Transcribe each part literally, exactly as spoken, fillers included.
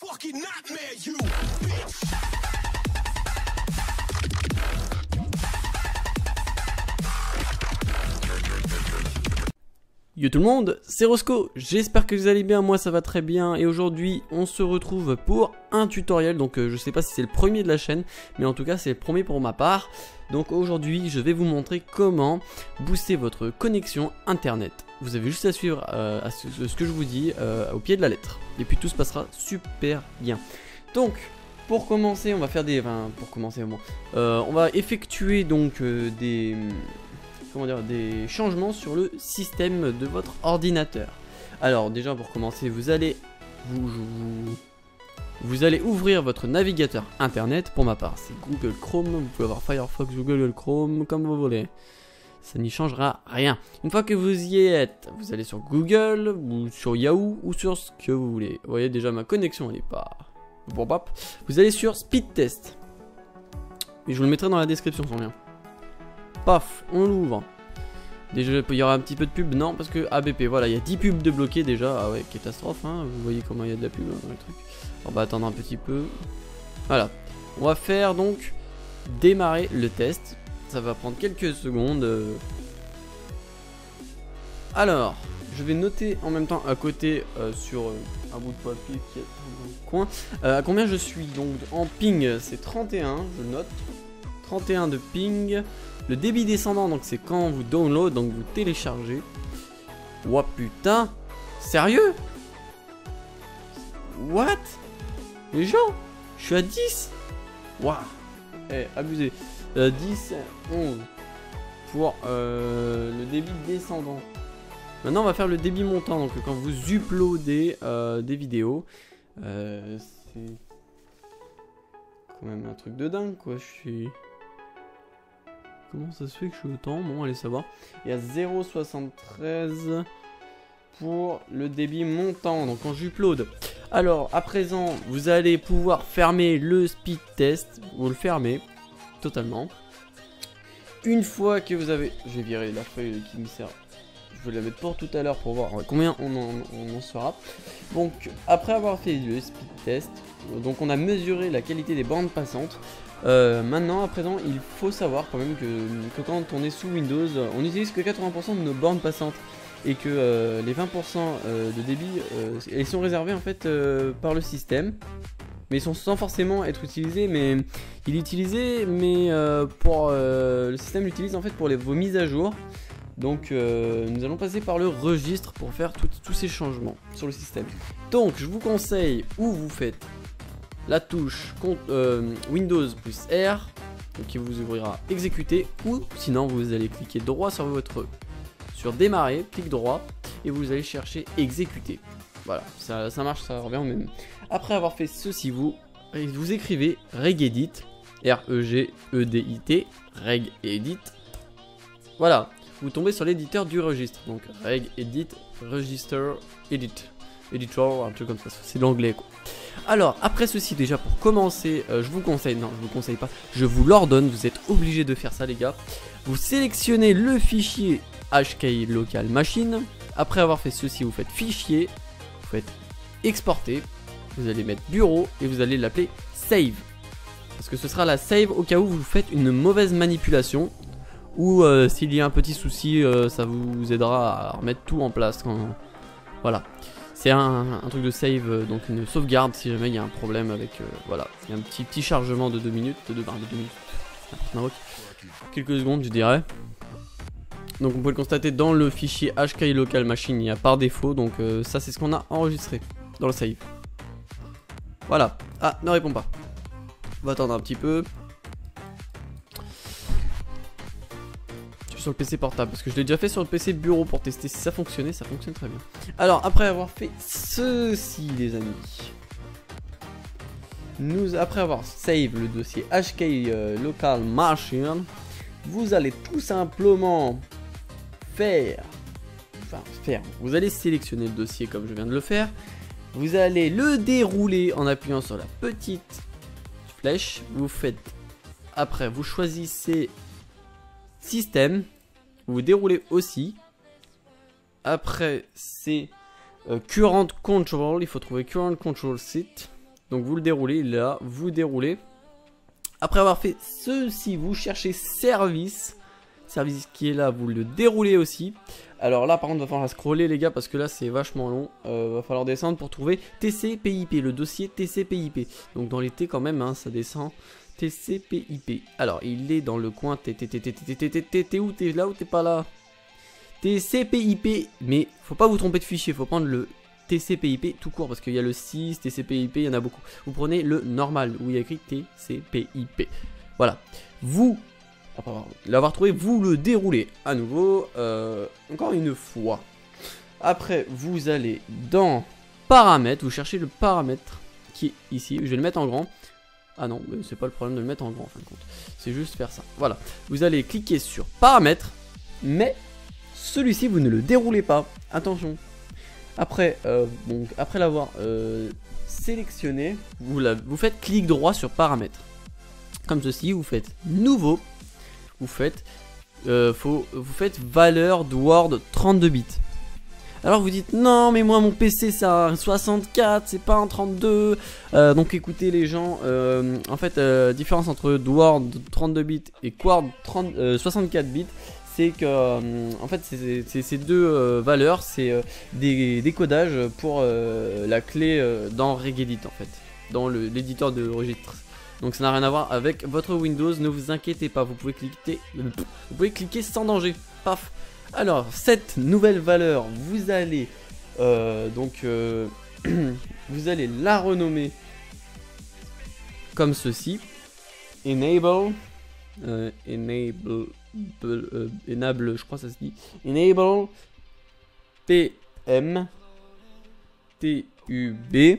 fucking nightmare, you bitch. Yo tout le monde, c'est Roscoe, j'espère que vous allez bien, moi ça va très bien et aujourd'hui on se retrouve pour un tutoriel, donc euh, je sais pas si c'est le premier de la chaîne, mais en tout cas c'est le premier pour ma part. Donc aujourd'hui je vais vous montrer comment booster votre connexion internet. Vous avez juste à suivre euh, à ce, ce que je vous dis euh, au pied de la lettre et puis tout se passera super bien. Donc pour commencer on va faire des... Enfin pour commencer bon, euh, on va effectuer donc euh, des... comment dire, des changements sur le système de votre ordinateur. Alors déjà pour commencer vous allez vous, vous, vous allez ouvrir votre navigateur internet. Pour ma part c'est Google Chrome, vous pouvez avoir Firefox ou Google Chrome comme vous voulez, ça n'y changera rien. Une fois que vous y êtes, vous allez sur Google ou sur Yahoo ou sur ce que vous voulez. Vous voyez déjà ma connexion elle est pas bon, pap. Vous allez sur Speed Test et je vous le mettrai dans la description son lien. Paf, on l'ouvre. Déjà, il y aura un petit peu de pub, non, parce que A B P, voilà, il y a dix pubs de bloqués déjà. Ah ouais, catastrophe, hein. Vous voyez comment il y a de la pub dans le truc. On va attendre un petit peu. Voilà, on va faire donc démarrer le test. Ça va prendre quelques secondes. Alors, je vais noter en même temps à côté euh, sur euh, un bout de papier qui est dans le coin. Euh, à combien je suis donc en ping, c'est trente et un, je note. trente et un de ping. Le débit descendant, donc c'est quand vous download, donc vous téléchargez. Ouah putain, sérieux? What? Les gens, je suis à dix. Waouh, eh, abusé. euh, dix, onze pour euh, le débit descendant. Maintenant on va faire le débit montant, donc quand vous uploadez euh, des vidéos. euh, C'est quand même un truc de dingue quoi, je suis... Comment ça se fait que je suis autant? Bon, allez savoir. Il y a zéro virgule soixante-treize pour le débit montant, donc quand j'upload. Alors, à présent, vous allez pouvoir fermer le speed test. Vous le fermez totalement. Une fois que vous avez... Je vais virer la feuille qui me sert. Je vais la mettre pour tout à l'heure pour voir combien on en, on en sera. Donc, après avoir fait le speed test, donc on a mesuré la qualité des bandes passantes. Euh, maintenant, à présent, il faut savoir quand même que, que quand on est sous Windows, on n'utilise que quatre-vingts pour cent de nos bornes passantes et que euh, les vingt pour cent euh, de débit, euh, ils sont réservés en fait euh, par le système, mais ils sont sans forcément être utilisés. Mais il est utilisé, mais euh, pour euh, le système l'utilise en fait pour les, vos mises à jour. Donc, euh, nous allons passer par le registre pour faire tout, tous ces changements sur le système. Donc, je vous conseille où vous faites la touche euh, Windows plus R, donc qui vous ouvrira exécuter, ou sinon vous allez cliquer droit sur votre sur démarrer, clic droit et vous allez chercher exécuter. Voilà, ça, ça marche, ça revient au même. Après avoir fait ceci, vous vous écrivez regedit, R E G E D I T, regedit. Voilà, vous tombez sur l'éditeur du registre, donc regedit, register, edit, editor, un truc comme ça, c'est l'anglais quoi. Alors, après ceci, déjà pour commencer, euh, je vous conseille, non, je vous conseille pas, je vous l'ordonne, vous êtes obligés de faire ça, les gars. Vous sélectionnez le fichier H K I local machine. Après avoir fait ceci, vous faites fichier, vous faites exporter, vous allez mettre bureau et vous allez l'appeler save. Parce que ce sera la save au cas où vous faites une mauvaise manipulation ou euh, s'il y a un petit souci, euh, ça vous aidera à remettre tout en place. Quand... Voilà. C'est un, un truc de save, euh, donc une sauvegarde si jamais il y a un problème avec... Euh, voilà, il y a un petit, petit chargement de deux minutes, de deux, bah, de deux minutes, quelques secondes je dirais. Donc on peut le constater dans le fichier H K I local machine, il y a par défaut, donc euh, ça c'est ce qu'on a enregistré dans le save. Voilà, ah, ne réponds pas. On va attendre un petit peu. Sur le P C portable, parce que je l'ai déjà fait sur le P C bureau pour tester si ça fonctionnait, ça fonctionne très bien. Alors après avoir fait ceci les amis, nous après avoir save le dossier H K I euh, local machine, vous allez tout simplement faire, enfin faire, vous allez sélectionner le dossier comme je viens de le faire, vous allez le dérouler en appuyant sur la petite flèche, vous faites, après vous choisissez système, vous déroulez aussi. Après c'est euh, current control, il faut trouver current control site. Donc vous le déroulez, là, vous déroulez. Après avoir fait ceci, vous cherchez service. Service qui est là, vous le déroulez aussi. Alors là par contre va falloir scroller les gars parce que là c'est vachement long. euh, Va falloir descendre pour trouver T C P I P, le dossier T C P I P. Donc dans les T quand même hein, ça descend. T C P I P. Alors il est dans le coin T T T T T T T T. T'es où? T'es là ou t'es pas là? T C P I P. Mais faut pas vous tromper de fichier, faut prendre le T C P I P tout court parce qu'il y a le six, T C P I P, il y en a beaucoup. Vous prenez le normal où il y a écrit T C P I P. Voilà. Vous, après l'avoir trouvé, vous le déroulez à nouveau, euh, encore une fois. Après, vous allez dans paramètres, vous cherchez le paramètre qui est ici. Je vais le mettre en grand. Ah non, c'est pas le problème de le mettre en grand en fin de compte. C'est juste faire ça. Voilà. Vous allez cliquer sur paramètres, mais celui-ci, vous ne le déroulez pas. Attention. Après, euh, donc, après l'avoir euh, sélectionné, vous, la, vous faites clic droit sur paramètres. Comme ceci, vous faites nouveau. Vous faites, euh, faut, vous faites valeur de Word trente-deux bits. Alors vous dites non mais moi mon P C c'est un soixante-quatre, c'est pas un trente-deux. euh, Donc écoutez les gens, euh, en fait euh, différence entre Word trente-deux bits et Quad trente, euh, soixante-quatre bits, c'est que euh, en fait c'est ces deux euh, valeurs, c'est euh, des décodages pour euh, la clé euh, dans Regedit en fait, dans l'éditeur de registre. Donc ça n'a rien à voir avec votre Windows, ne vous inquiétez pas, vous pouvez cliquer, vous pouvez cliquer sans danger. Paf. Alors cette nouvelle valeur, vous allez euh, donc euh, vous allez la renommer comme ceci. Enable, euh, enable, euh, enable, je crois que ça se dit. Enable P M T U B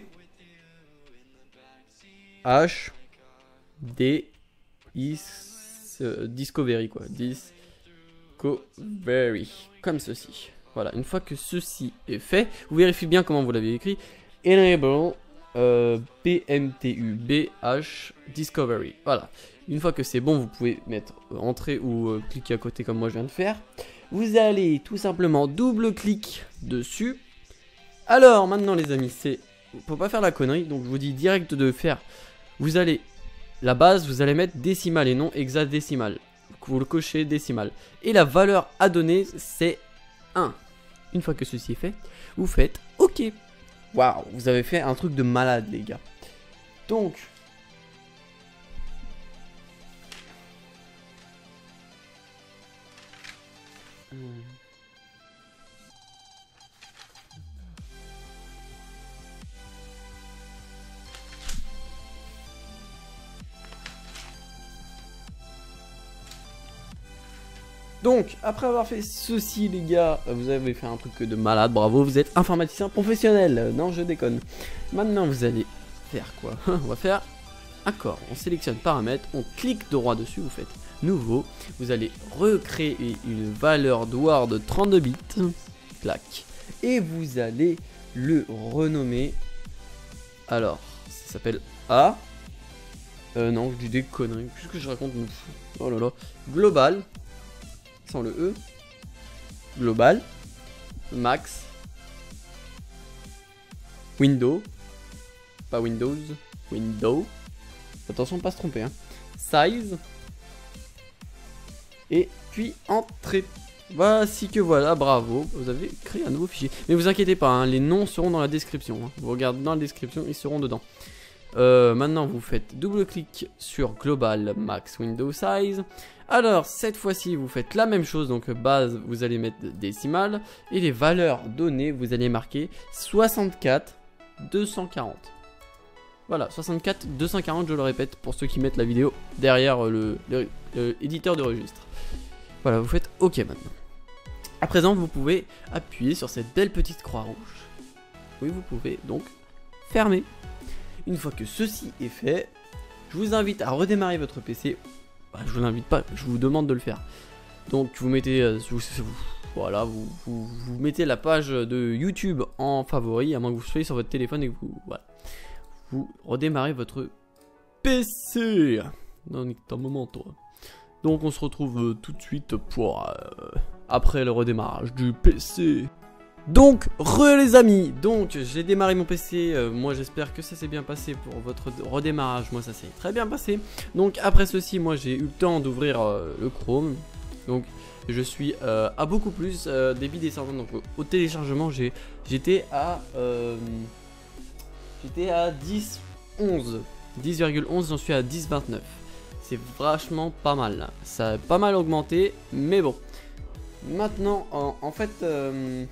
H D is euh, Discovery quoi. Discovery comme ceci. Voilà, une fois que ceci est fait, vous vérifiez bien comment vous l'avez écrit. Enable euh, P M T U B H Discovery. Voilà. Une fois que c'est bon, vous pouvez mettre euh, entrée ou euh, cliquer à côté comme moi je viens de faire. Vous allez tout simplement double-clic dessus. Alors maintenant les amis, c'est faut pas faire la connerie, donc je vous dis direct de faire. Vous allez la base, vous allez mettre décimal et non hexadécimal. Vous le cochez décimal. Et la valeur à donner, c'est un. Une fois que ceci est fait, vous faites OK. Waouh, vous avez fait un truc de malade, les gars. Donc, hmm. Donc, après avoir fait ceci, les gars, vous avez fait un truc de malade, bravo, vous êtes informaticien professionnel. Non, je déconne. Maintenant, vous allez faire quoi? On va faire accord. On sélectionne paramètres, on clique droit dessus, vous faites nouveau. Vous allez recréer une valeur de Word trente-deux bits, clac. Et vous allez le renommer. Alors, ça s'appelle A. Euh, non, je dis des conneries. Qu'est-ce que je raconte? Oh là là. Global. Sans le E, global, max, window, pas Windows, window, attention pas se tromper, hein. Size, et puis entrée. Voici que voilà, bravo, vous avez créé un nouveau fichier. Mais vous inquiétez pas, hein, les noms seront dans la description, hein. Vous regardez dans la description, ils seront dedans. Euh, maintenant vous faites double clic sur global max window size. Alors cette fois-ci vous faites la même chose, donc base vous allez mettre décimal et les valeurs données vous allez marquer soixante-quatre deux cent quarante. Voilà, soixante-quatre deux cent quarante, je le répète pour ceux qui mettent la vidéo derrière le, le, le éditeur de registre. Voilà, vous faites OK maintenant. À présent vous pouvez appuyer sur cette belle petite croix rouge. Oui, vous pouvez donc fermer. Une fois que ceci est fait, je vous invite à redémarrer votre P C. Bah, je vous l'invite pas, je vous demande de le faire. Donc vous mettez, euh, vous, vous, voilà, vous, vous, vous mettez la page de YouTube en favori, à moins que vous soyez sur votre téléphone et que vous, voilà, vous redémarrez votre P C. Non, un moment toi. Donc on se retrouve euh, tout de suite pour euh, après le redémarrage du P C. Donc, re les amis, donc j'ai démarré mon P C, euh, moi j'espère que ça s'est bien passé pour votre redémarrage, moi ça s'est très bien passé. Donc après ceci, moi j'ai eu le temps d'ouvrir euh, le Chrome, donc je suis euh, à beaucoup plus euh, débit descendant, donc au téléchargement j'étais à, euh, j'étais à dix onze, dix virgule onze, j'en suis à dix virgule vingt-neuf. C'est vachement pas mal, là. Ça a pas mal augmenté, mais bon. Maintenant, en, en fait... Euh,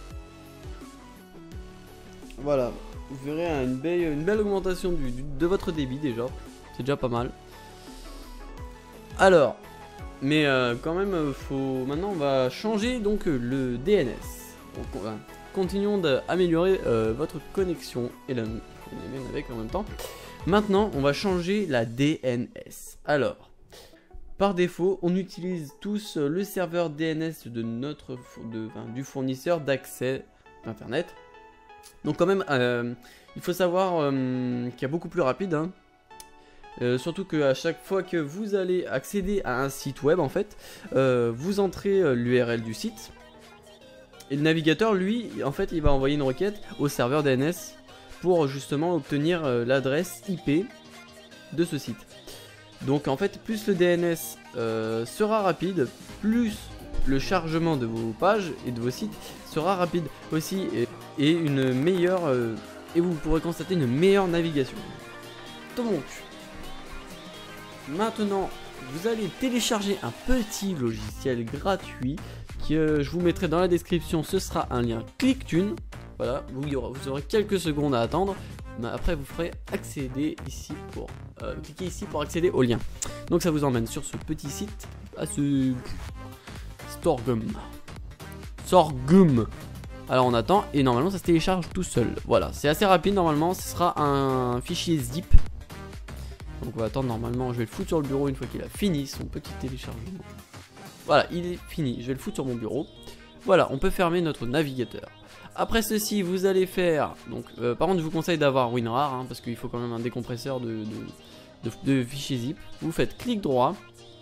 Voilà, vous verrez une belle, une belle augmentation du, du, de votre débit déjà, c'est déjà pas mal. Alors, mais euh, quand même, faut maintenant on va changer donc le D N S. Donc, on va, continuons d'améliorer euh, votre connexion et la on est avec en même temps. Maintenant, on va changer la D N S. Alors, par défaut, on utilise tous le serveur D N S de notre de, enfin, du fournisseur d'accès internet. Donc quand même, euh, il faut savoir euh, qu'il y a beaucoup plus rapide, hein. euh, surtout qu'à chaque fois que vous allez accéder à un site web, en fait, euh, vous entrez euh, l'U R L du site, et le navigateur, lui, en fait, il va envoyer une requête au serveur D N S pour justement obtenir euh, l'adresse I P de ce site. Donc en fait, plus le D N S euh, sera rapide, plus le chargement de vos pages et de vos sites sera rapide aussi, et, et une meilleure euh, et vous pourrez constater une meilleure navigation. Donc maintenant vous allez télécharger un petit logiciel gratuit que euh, je vous mettrai dans la description. Ce sera un lien ClickTune. Voilà, vous, y aura, vous aurez quelques secondes à attendre, mais après vous ferez accéder ici pour euh, cliquez ici pour accéder au lien. Donc ça vous emmène sur ce petit site, à ce Sorghum. Sorghum. Alors on attend et normalement ça se télécharge tout seul. Voilà, c'est assez rapide normalement. Ce sera un fichier zip. Donc on va attendre normalement. Je vais le foutre sur le bureau une fois qu'il a fini son petit téléchargement. Voilà, il est fini. Je vais le foutre sur mon bureau. Voilà, on peut fermer notre navigateur. Après ceci, vous allez faire. Donc, euh, par contre, je vous conseille d'avoir WinRAR hein, parce qu'il faut quand même un décompresseur de, de, de, de fichier zip. Vous faites clic droit.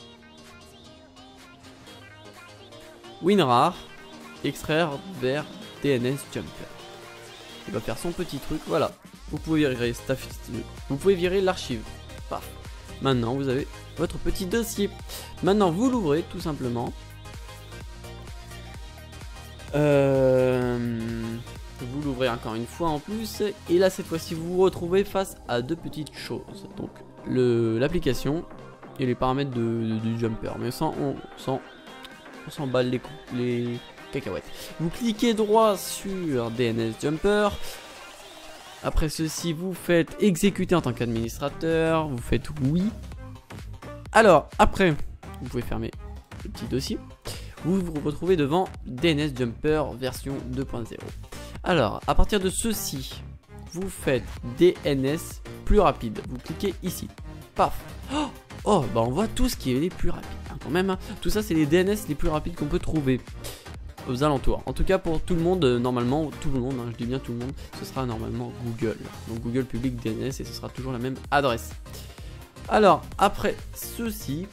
WinRAR, extraire vers D N S Jumper. Il va faire son petit truc, voilà. Vous pouvez virer, vous pouvez virer l'archive. Paf. Maintenant, vous avez votre petit dossier. Maintenant, vous l'ouvrez tout simplement. Euh, vous l'ouvrez encore une fois en plus. Et là, cette fois-ci, vous vous retrouvez face à deux petites choses. Donc, l'application et les paramètres de, de, du jumper. Mais sans... On, sans On s'emballe les, les cacahuètes. Vous cliquez droit sur D N S Jumper. Après ceci, vous faites exécuter en tant qu'administrateur. Vous faites oui. Alors, après, vous pouvez fermer le petit dossier. Vous vous retrouvez devant D N S Jumper version deux point zéro. Alors, à partir de ceci, vous faites D N S plus rapide. Vous cliquez ici. Paf. Oh, oh bah on voit tout ce qui est les plus rapides. Quand même, hein. Tout ça c'est les D N S les plus rapides qu'on peut trouver aux alentours. En tout cas pour tout le monde, euh, normalement, tout le monde, hein, je dis bien tout le monde, ce sera normalement Google. Donc Google public D N S et ce sera toujours la même adresse. Alors après ceci,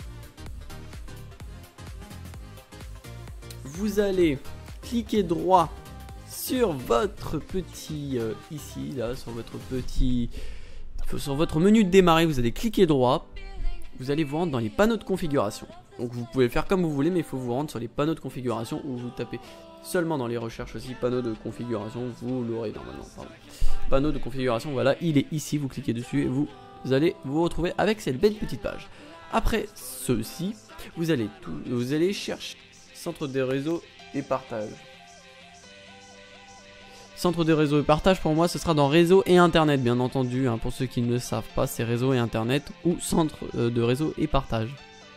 vous allez cliquer droit sur votre petit euh, ici là, sur votre petit, sur votre menu de démarrer, vous allez cliquer droit. Vous allez vous rendre dans les panneaux de configuration. Donc vous pouvez faire comme vous voulez, mais il faut vous rendre sur les panneaux de configuration où vous tapez seulement dans les recherches aussi panneaux de configuration, vous l'aurez normalement. Pardon. Panneau de configuration, voilà, il est ici, vous cliquez dessus et vous, vous allez vous retrouver avec cette belle petite page. Après ceci, vous allez, tout, vous allez chercher centre des réseaux et partage. Centre de réseau et partage, pour moi, ce sera dans réseau et internet, bien entendu. Hein, pour ceux qui ne le savent pas, c'est réseau et internet ou centre euh, de réseau et partage.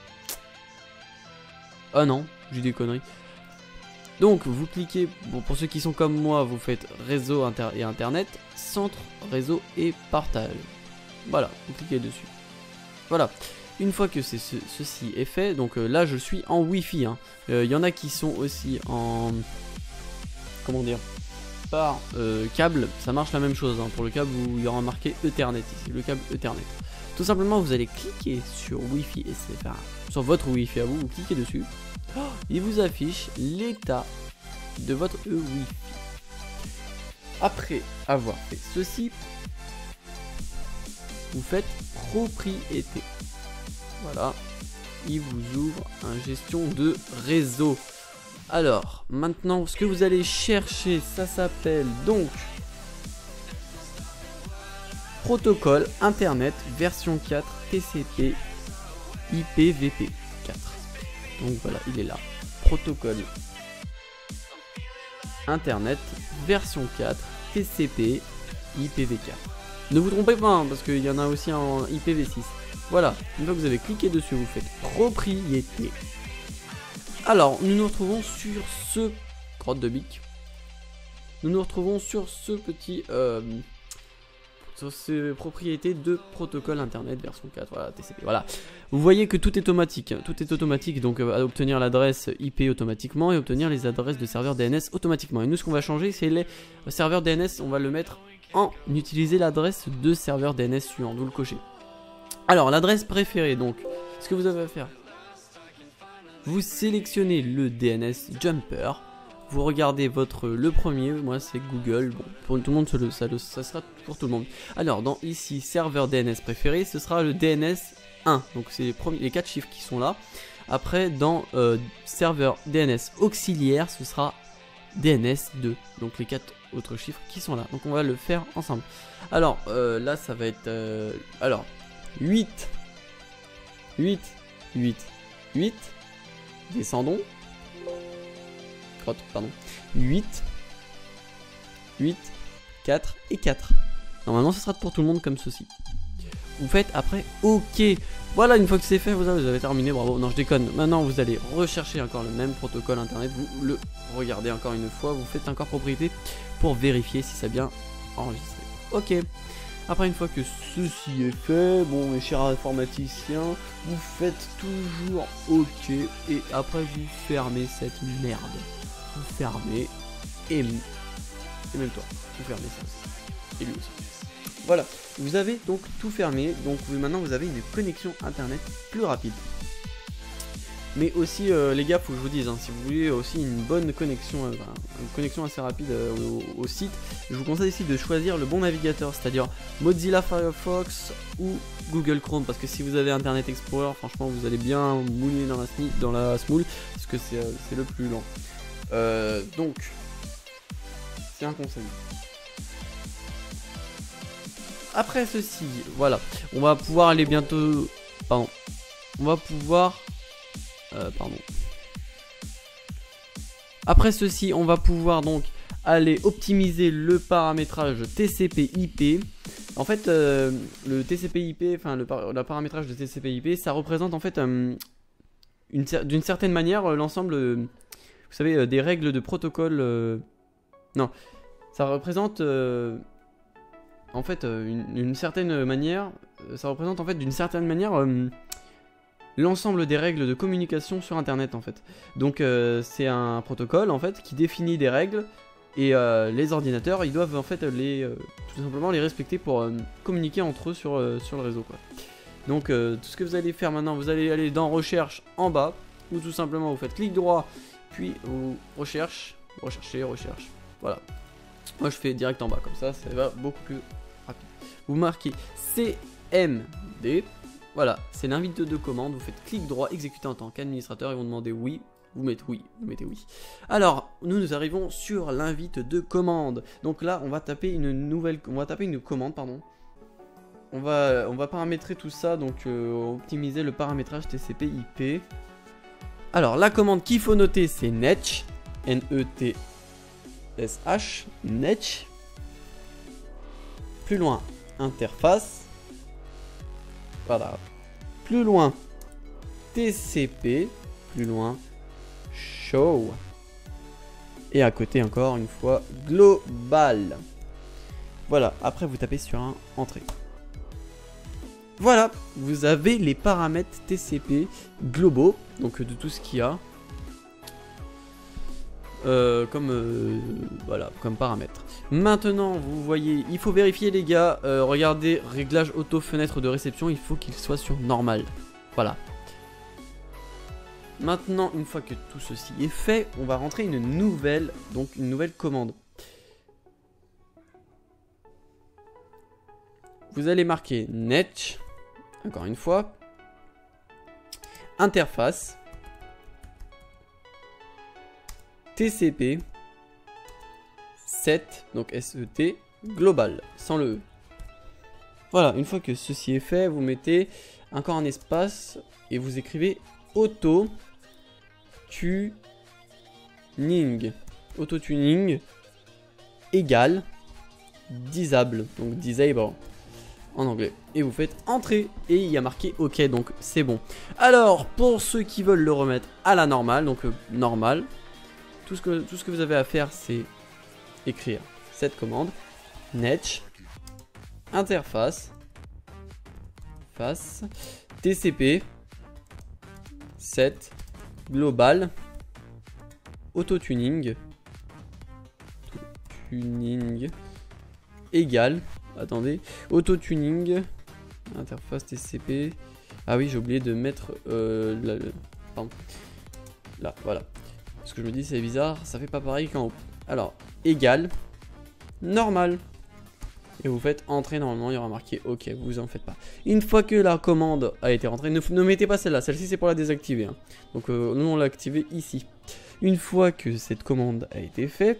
Ah non, j'ai des conneries. Donc, vous cliquez, bon, pour ceux qui sont comme moi, vous faites réseau inter et internet, centre, réseau et partage. Voilà, vous cliquez dessus. Voilà. Une fois que ce, ceci est fait, donc euh, là, je suis en Wi-Fi. Il hein. euh, y en a qui sont aussi en... Comment dire par euh, câble, ça marche la même chose hein. Pour le câble où il y aura marqué Ethernet ici, le câble Ethernet. Tout simplement vous allez cliquer sur Wi-Fi et c'est enfin, sur votre Wi-Fi à vous, vous cliquez dessus, oh, il vous affiche l'état de votre Wi-Fi. après avoir fait ceci, vous faites propriété. Voilà, il vous ouvre un gestion de réseau. Alors, maintenant, ce que vous allez chercher, ça s'appelle donc protocole Internet version quatre T C P I P v P quatre. Donc voilà, il est là. Protocole Internet version quatre T C P I P v quatre. Ne vous trompez pas, hein, parce qu'il y en a aussi en I P v six. Voilà, une fois que vous avez cliqué dessus, vous faites propriété. Alors, nous nous retrouvons sur ce grotte de bic. Nous nous retrouvons sur ce petit... Euh, sur ces propriétés de protocole internet version quatre, voilà, T C P, voilà. Vous voyez que tout est automatique, tout est automatique, donc euh, à obtenir l'adresse I P automatiquement et obtenir les adresses de serveurs D N S automatiquement. Et nous, ce qu'on va changer, c'est les serveurs D N S, on va le mettre en utiliser l'adresse de serveur D N S suivant, vous le cochez. Alors, l'adresse préférée, donc, ce que vous avez à faire, vous sélectionnez le D N S Jumper. Vous regardez votre le premier, moi c'est Google, bon pour tout le monde ça, ça, ça sera pour tout le monde. Alors dans ici serveur D N S préféré, ce sera le D N S un, donc c'est les premiers les quatre chiffres qui sont là. Après dans euh, serveur D N S auxiliaire, ce sera D N S deux, donc les quatre autres chiffres qui sont là. Donc on va le faire ensemble. Alors euh, là ça va être euh, alors huit huit huit huit, descendons. Pardon, huit, huit, quatre et quatre. Normalement, ce sera pour tout le monde comme ceci. Vous faites après OK. Voilà, une fois que c'est fait, vous avez, vous avez terminé. Bravo. Non, je déconne. Maintenant, vous allez rechercher encore le même protocole internet. Vous le regardez encore une fois. Vous faites encore propriété pour vérifier si ça a bien enregistré. OK. Après, une fois que ceci est fait, bon, mes chers informaticiens, vous faites toujours OK. Et après, vous fermez cette merde. Vous fermez et, et même toi, vous fermez ça aussi. Et lui aussi. Voilà, vous avez donc tout fermé. Donc maintenant vous avez une connexion internet plus rapide. Mais aussi euh, les gars, faut que je vous dise, hein, si vous voulez aussi une bonne connexion, euh, une connexion assez rapide euh, au, au site, je vous conseille ici de choisir le bon navigateur, c'est-à-dire Mozilla Firefox ou Google Chrome, parce que si vous avez Internet Explorer, franchement vous allez bien mouiller dans la, dans la smoule, parce que c'est euh, le plus lent. Euh, donc, c'est un conseil. Après ceci, voilà, on va pouvoir aller bientôt. Pardon, on va pouvoir. Euh, pardon. Après ceci, on va pouvoir donc aller optimiser le paramétrage T C P I P. En fait, euh, le T C P I P, enfin le, par le paramétrage de T C P I P, ça représente en fait euh, d'une certaine manière euh, l'ensemble. Euh, Vous savez, euh, des règles de protocole... Euh... Non, ça représente... Euh... En fait, euh, une, une certaine manière... Euh, ça représente en fait d'une certaine manière... Euh... l'ensemble des règles de communication sur Internet, en fait. Donc, euh, c'est un protocole, en fait, qui définit des règles. Et euh, les ordinateurs, ils doivent, en fait, les... Euh, tout simplement les respecter pour euh, communiquer entre eux sur, euh, sur le réseau, quoi. Donc, euh, tout ce que vous allez faire maintenant, vous allez aller dans Recherche en bas. Ou tout simplement, vous faites clic droit... Puis vous recherchez, recherchez, recherche. Voilà. Moi je fais direct en bas, comme ça, ça va beaucoup plus rapide. Vous marquez C M D. Voilà, c'est l'invite de commande. Vous faites clic droit, exécuter en tant qu'administrateur. Ils vont demander oui. Vous mettez oui, vous mettez oui. Alors, nous nous arrivons sur l'invite de commande. Donc là, on va taper une nouvelle, on va taper une commande, pardon. On va, on va paramétrer tout ça, donc euh, optimiser le paramétrage T C P I P. Alors, la commande qu'il faut noter, c'est netsh, N E T S H, netsh. Plus loin, interface. Voilà. Plus loin, T C P. Plus loin, show. Et à côté, encore une fois, global. Voilà, après vous tapez sur un entrée. Voilà, vous avez les paramètres T C P globaux, donc de tout ce qu'il y a, euh, comme euh, voilà, comme paramètres. Maintenant, vous voyez, il faut vérifier les gars. Euh, regardez, réglage auto fenêtre de réception, il faut qu'il soit sur normal. Voilà. Maintenant, une fois que tout ceci est fait, on va rentrer une nouvelle, donc une nouvelle commande. vous allez marquer Netch, encore une fois, interface, T C P, set, donc S E T, global, sans le E. Voilà, une fois que ceci est fait, vous mettez encore un espace et vous écrivez auto tuning. Auto tuning égale disable, donc disable en anglais. Et vous faites entrer et il y a marqué OK, donc c'est bon. Alors, pour ceux qui veulent le remettre à la normale, donc euh, normal, tout ce, que, tout ce que vous avez à faire, c'est écrire cette commande netch interface face T C P set global auto-tuning tuning égale, attendez, auto-tuning interface T C P. Ah oui, j'ai oublié de mettre euh, là, le, pardon, là, voilà. Parce que je me dis c'est bizarre, ça fait pas pareil qu'en haut. Alors, égale normal. Et vous faites entrer, normalement il y aura marqué OK, vous en faites pas. Une fois que la commande a été rentrée, ne, ne mettez pas celle-là, celle-ci c'est pour la désactiver. Hein. Donc euh, nous on l'a activée ici. Une fois que cette commande a été faite,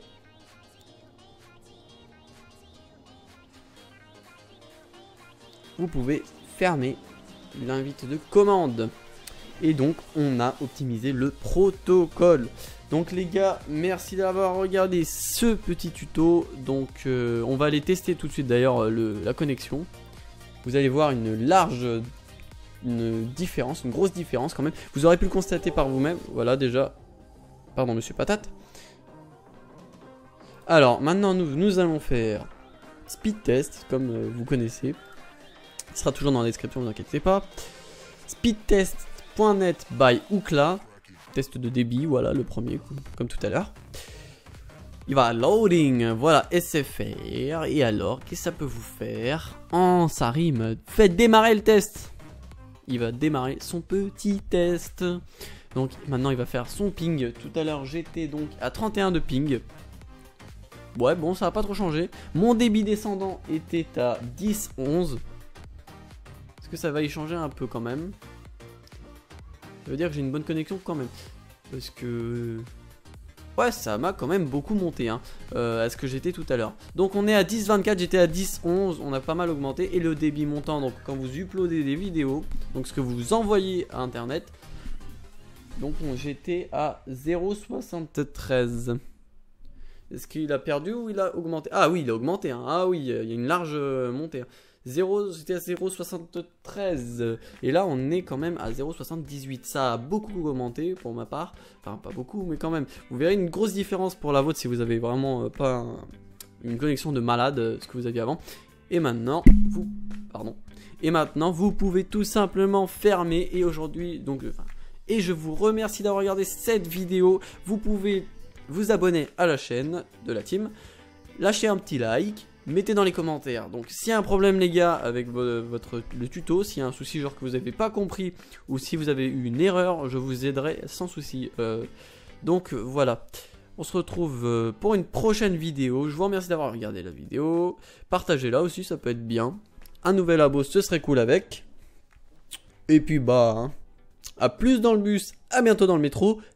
vous pouvez fermer l'invite de commande. Et donc on a optimisé le protocole. Donc les gars, merci d'avoir regardé ce petit tuto. Donc euh, on va aller tester tout de suite d'ailleurs la connexion. Vous allez voir une large une différence, une grosse différence quand même. Vous aurez pu le constater par vous-même. Voilà déjà. Pardon monsieur Patate. Alors maintenant nous, nous allons faire speed test comme euh, vous connaissez. Il sera toujours dans la description, ne vous inquiétez pas. Speedtest point net by Ookla. Test de débit, voilà le premier, comme tout à l'heure. Il va loading, voilà S F R. Et alors, qu'est-ce que ça peut vous faire? Oh, ça rime. Faites démarrer le test. Il va démarrer son petit test. Donc maintenant il va faire son ping. Tout à l'heure j'étais donc à trente et un de ping. Ouais, bon, ça va pas trop changer. Mon débit descendant était à dix onze. Est-ce que ça va y changer un peu quand même? Ça veut dire que j'ai une bonne connexion quand même. Parce que... ouais, ça m'a quand même beaucoup monté hein, euh, à ce que j'étais tout à l'heure. Donc on est à dix vingt-quatre, j'étais à dix onze, on a pas mal augmenté. Et le débit montant, donc quand vous uploadez des vidéos, donc ce que vous envoyez à internet, donc j'étais à zéro virgule soixante-treize. Est-ce qu'il a perdu ou il a augmenté? Ah oui, il a augmenté, hein. Ah oui, il y a une large montée. Hein. zéro, c'était à zéro virgule soixante-treize et là on est quand même à zéro virgule soixante-dix-huit. Ça a beaucoup augmenté pour ma part, enfin pas beaucoup mais quand même. Vous verrez une grosse différence pour la vôtre si vous avez vraiment euh, pas un, une connexion de malade, euh, ce que vous aviez avant. Et maintenant vous, pardon, et maintenant vous pouvez tout simplement fermer. Et aujourd'hui donc, euh, et je vous remercie d'avoir regardé cette vidéo. Vous pouvez vous abonner à la chaîne de la team, lâcher un petit like. Mettez dans les commentaires, donc s'il y a un problème les gars avec votre, le tuto, s'il y a un souci genre que vous n'avez pas compris ou si vous avez eu une erreur, je vous aiderai sans souci. Euh, donc voilà, on se retrouve euh, pour une prochaine vidéo. Je vous remercie d'avoir regardé la vidéo, partagez-la aussi, ça peut être bien. Un nouvel abo, ce serait cool avec. Et puis bah, hein, à plus dans le bus, à bientôt dans le métro.